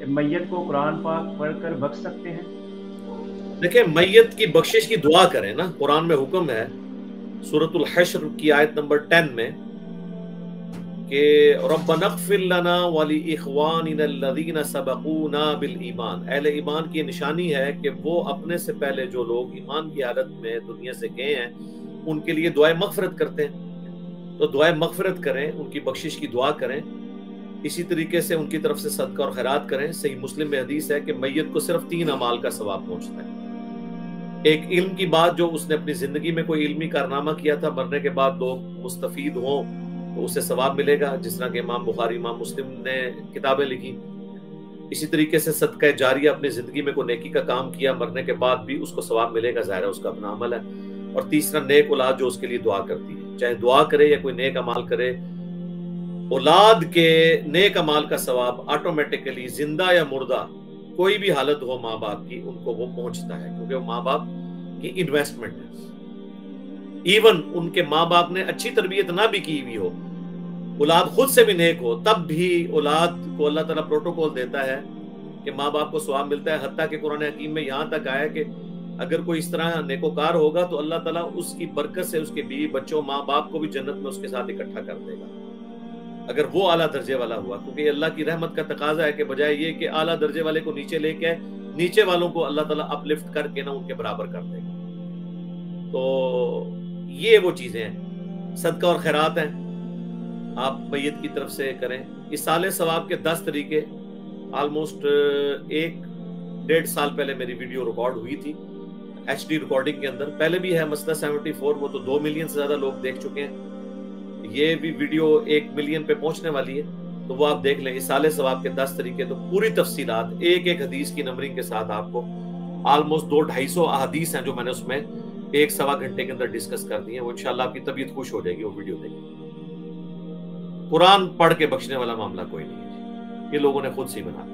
मैयत को कुरान पाक पढ़कर बख्श सकते हैं? देखिए, मैयत की बख्शिश की दुआ करें ना, कुरान में हुक्म है सूरतुल हश्र की आयत नंबर 10 में कि रब्बना इग़फिर लना व ली इख़वानिना अल्लज़ीना सबक़ूना बिल ईमान। अहले ईमान की निशानी है कि वो अपने से पहले जो लोग ईमान की हालत में दुनिया से गए हैं उनके लिए दुआए मग़फ़िरत करते हैं। तो दुआए मग़फ़िरत करें, उनकी बख्शिश की दुआ करें। इसी तरीके से उनकी तरफ से सदका और खैरात करें। सही मुस्लिम में हदीस है कि मैयत को सिर्फ 3 अमाल का सवाब पहुंचता है। एक इल्म की बात, जो उसने अपनी जिंदगी में कोई इल्मी कारनामा किया था, मरने के बाद लोग मुस्तफीद हों तो उसे सवाब मिलेगा, जिस तरह के इमाम बुखारी, इमाम मुस्लिम ने किताबें लिखी। इसी तरीके से सदका जारिया, अपनी जिंदगी में कोई नेकी का काम किया, मरने के बाद भी उसको सवाब मिलेगा, ज़ाहिर है उसका अपना अमल है। और तीसरा, नेक औलाद जो उसके लिए दुआ करती है, चाहे दुआ करे या कोई नेक अमाल करे, औलाद के नेक अमाल का सवाब ऑटोमेटिकली जिंदा या मुर्दा कोई भी हालत हो माँ बाप की, उनको वो पहुंचता है, क्योंकि वो माँ बाप की इन्वेस्टमेंट है। इवन उनके माँ बाप ने अच्छी तरबियत ना भी की हुई हो, औलाद खुद से भी नेक हो, तब भी औलाद को अल्लाह ताला प्रोटोकॉल देता है कि माँ बाप को सवाब मिलता है। हत्ता कि कुरान हकीम में यहाँ तक आया कि अगर कोई इस तरह नेकोकार होगा तो अल्लाह ताला उसकी बरकत से उसके बीवी बच्चों, माँ बाप को भी जन्नत में उसके साथ इकट्ठा कर देगा, अगर वो आला दर्जे वाला हुआ। क्योंकि अल्लाह की रहमत का तकाजा है कि बजाय ये कि आला दर्जे वाले को नीचे लेके, नीचे वालों को अल्लाह ताला अपलिफ्ट करके ना उनके बराबर कर देगा। तो ये वो चीजें हैं। सदका और खैरात हैं, आप मैयत की तरफ से करें। इसाले सवाब के 10 तरीके, ऑलमोस्ट 1-1.5 साल पहले मेरी वीडियो रिकॉर्ड हुई थी HD रिकॉर्डिंग के अंदर। पहले भी है मसला 74, वो तो 2 मिलियन से ज्यादा लोग देख चुके हैं। ये भी वीडियो 1 मिलियन पे पहुंचने वाली है, तो वो आप देख लें। इसाले सवाब के 10 तरीके, तो पूरी तफसीलात एक एक हदीस की नंबरिंग के साथ आपको, ऑलमोस्ट 200-250 अहादीस हैं जो मैंने उसमें 1-1.25 घंटे के अंदर डिस्कस कर दी है। वो इंशाल्लाह आपकी तबीयत खुश हो जाएगी वो वीडियो देखिए। कुरान पढ़ के बख्शने वाला मामला कोई नहीं है, ये लोगों ने खुद से ही बना दिया।